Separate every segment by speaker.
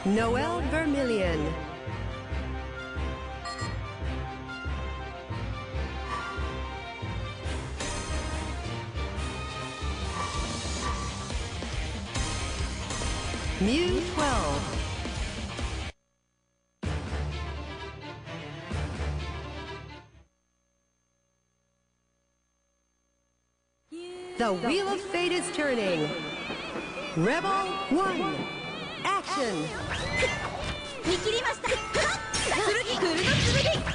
Speaker 1: Noel Vermillion. Mew 12. The Wheel of Fate is turning. Rebel 1. Action.
Speaker 2: 見切りました。剣クルの剣。示す雨の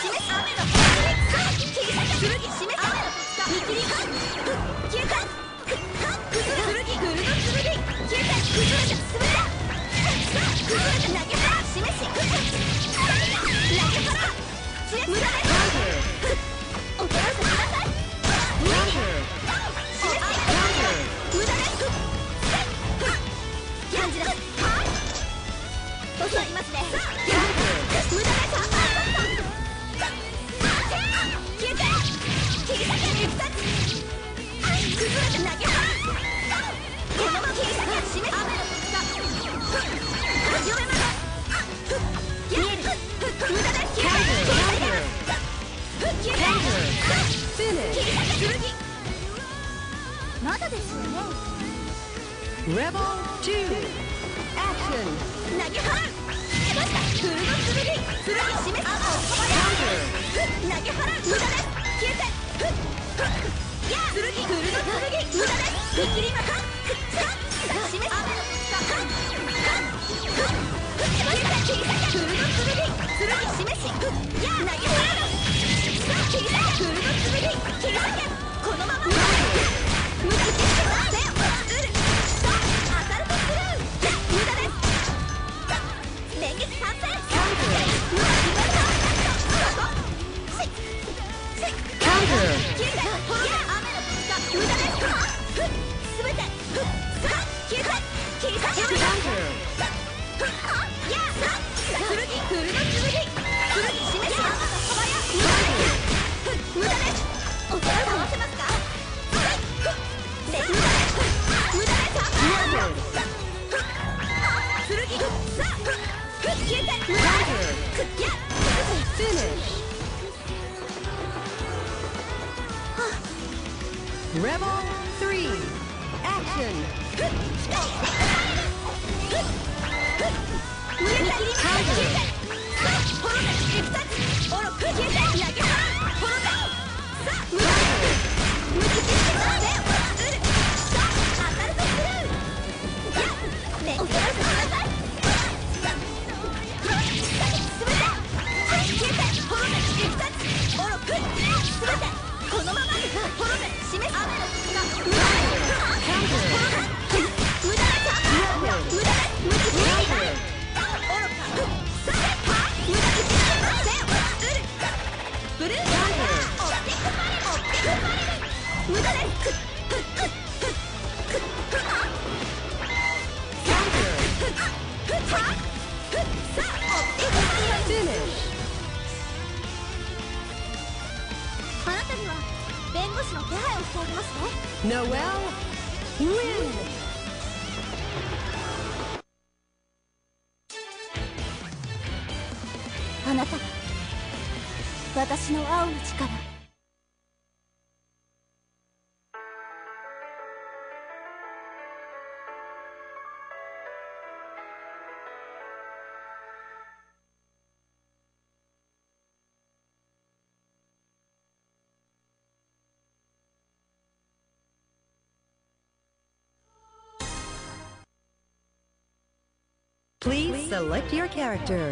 Speaker 2: 剣。剣示す雨の見切り。消えた。剣クルの剣。消えた。崩れた。滑った。崩れた。投げた。示し。投げたら。無駄です。おとなしくしなさい。無駄です。感じだ。襲いますね。無駄です。消えて。切り裂け。一発。崩れて投げた。このまま切り裂け。示す。雨の始めます。見える。無駄です。消えて。消えて。切り裂け。剣。まだですよね。
Speaker 1: Rebel 2. Action.
Speaker 2: 投げ払う。出ました。クルの剣。剣示す。投げ払う。無駄です。消えて。やあ。剣クルの剣。無駄です。見切りまか。示す。出ました。切り裂け。クルの剣。剣示し。やあ。投げ払う。切り裂け。クルの剣。切り裂け。このまま。無駄です。
Speaker 1: Rebel 3. Action. Noel win.
Speaker 2: あなたが私の青の力。
Speaker 1: Please select your character.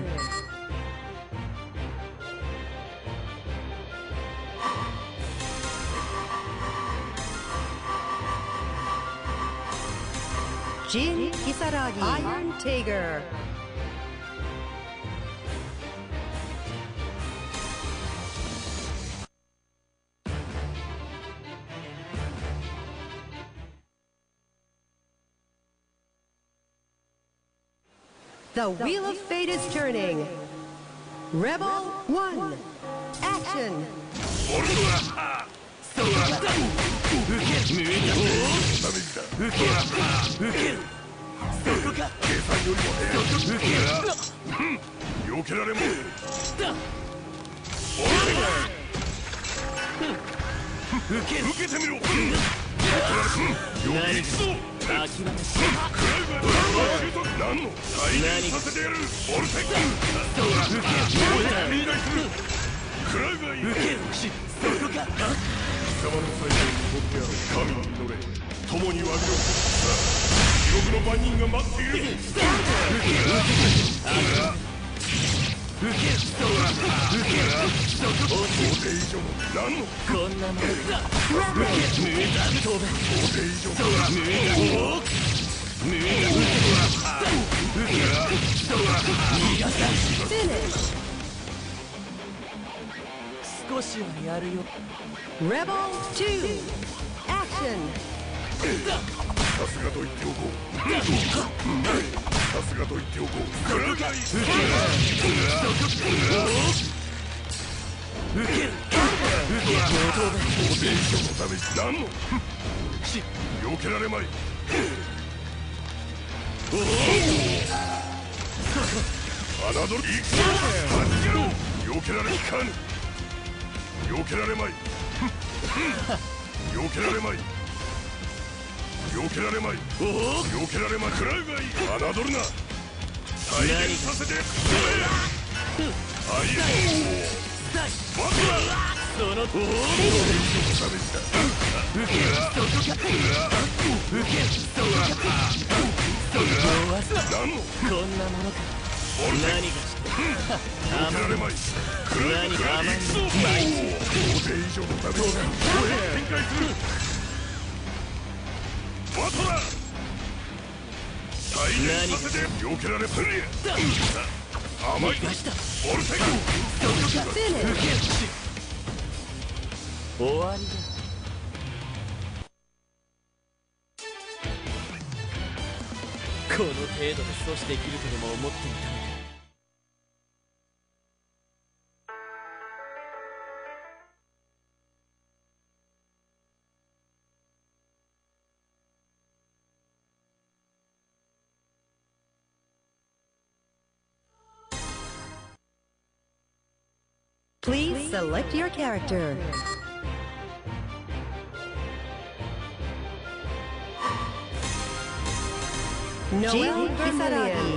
Speaker 1: Jin Kisaragi, Iron Tiger. The Wheel of Fate is turning. Rebel 1. Action.
Speaker 3: 受けるか計算よりも早い。避けられも受けてみろ。何くらい何の再現させてやる。オルテック食らうがいい。受けるしそこか。貴様の最後に僕や神に乗れ。共に詫びろ。さあ地獄の番人が待っている。受ける想定以上の何のこんなもんだ。想定以上の少しはやるよ。
Speaker 1: Rebel 2 Action
Speaker 3: さすがと言っておこう。さすがと言っておこう。食らうがいい。受ける。想定以上のダメージ。何の避けられまい。侮る。行くぞ。避けられかぬ。避けられまい。避けられまい。避けられまい。避けられまい。食らうがいい。侮るな。再現させて。はい。まずはそのダメージだ。受け何のこんなものか。何がして避けられまい。食らうがいい。想定以上のダメージだ。展開する。まただ。再現させて。避けられプリア。甘い。オルテック終わりだ。この程度で阻止できるとでも思っていたのか。
Speaker 1: Please select your character. Noel Kisaragi.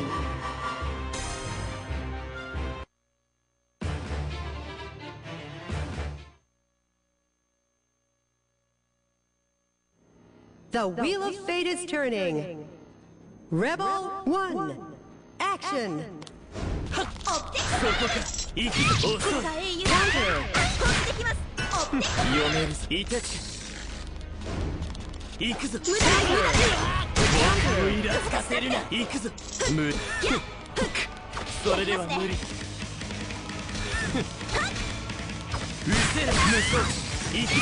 Speaker 1: The Wheel of Fate is turning. Rebel 1 Action.
Speaker 3: そこか。行くぞ。遅い。読めるぞ。いたち。行くぞ。僕をイラつかせるな。行くぞ。無駄。それでは無理。うせら無双。行くぞ。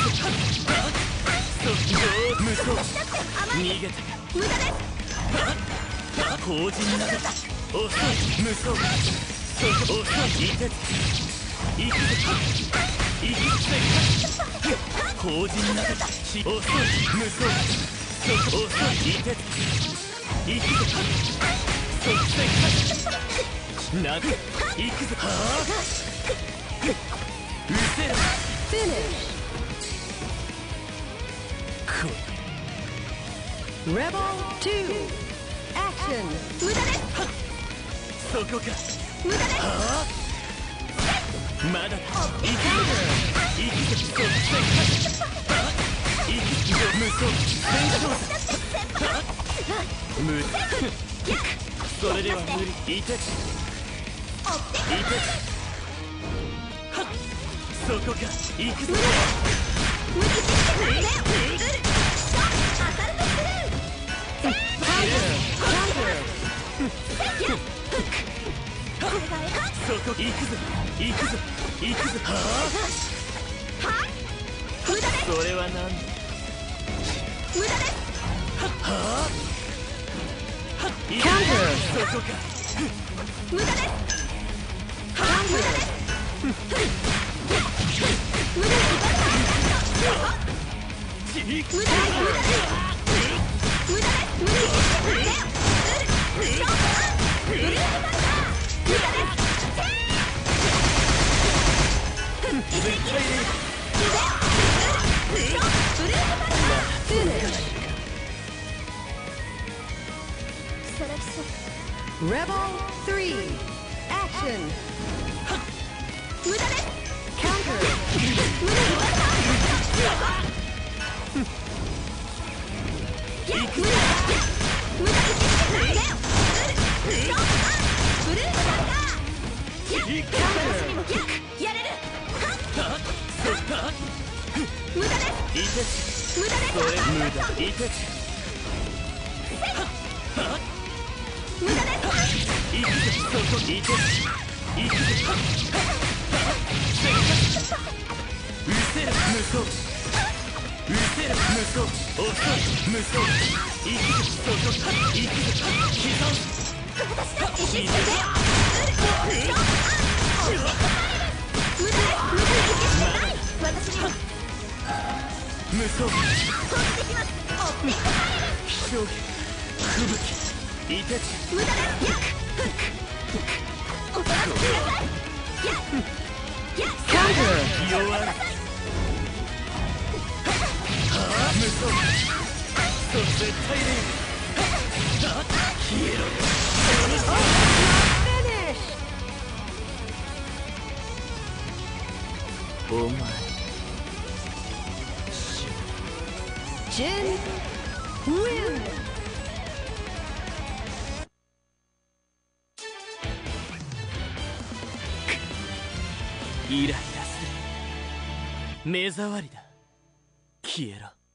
Speaker 3: 無双。逃げた。無駄です。後陣など。遅い。無双。遅い。いたち。行くぞ。行くぜ。後陣など。遅い。無双。遅い。いたち。行くぞ。即戦。なぐ。行くぞ。はあ。うせら。
Speaker 1: Finish.
Speaker 3: こ
Speaker 1: Rebel 2 Action.
Speaker 2: 無駄です。
Speaker 3: そこか。
Speaker 2: 無駄です。
Speaker 3: はあ。まだだ。行くぞ。行くぞ。即戦。行くぞ。無双。戦闘。無理。それでは無理。いたち。いたち。はっ。そこか。行くぞ。
Speaker 2: 無理してくれ。
Speaker 3: そこ行くぞ。行くぞ。行くぞ。はあ。
Speaker 2: 無駄です。
Speaker 3: それは何だ。
Speaker 2: 無駄です。
Speaker 3: はあ。行くぞ。そこか。
Speaker 2: 無駄です。無駄です。無駄です。無駄です。無駄です。無駄です。無理してくれ。
Speaker 1: Rebel 3 Action
Speaker 2: 無駄です
Speaker 1: Counter
Speaker 3: お前
Speaker 1: Jin win
Speaker 3: イライラする目障りだ消えろ